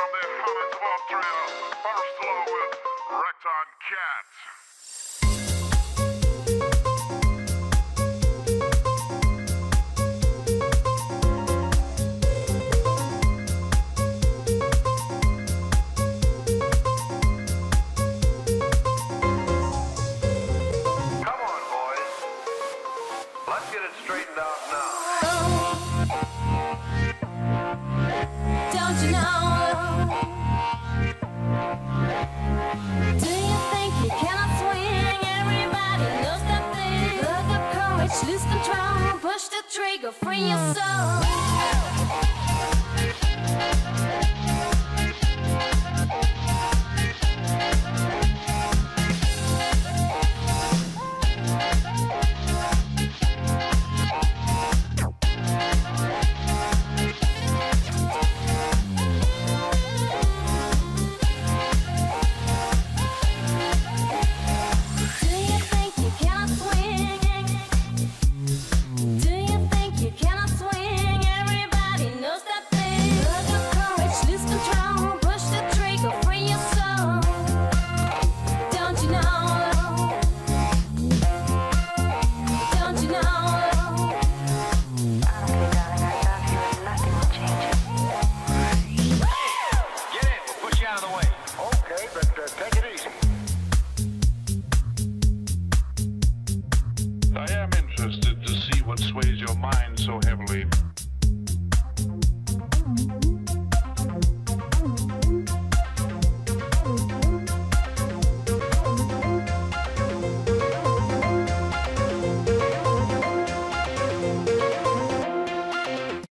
from the Highlands of Austria, first along with Recton Cat. Come on, boys. Let's get it straightened out now. Don't you know? Do you think you cannot swing? Everybody knows that thing. Look up courage, lose control, push the trigger, free your soul.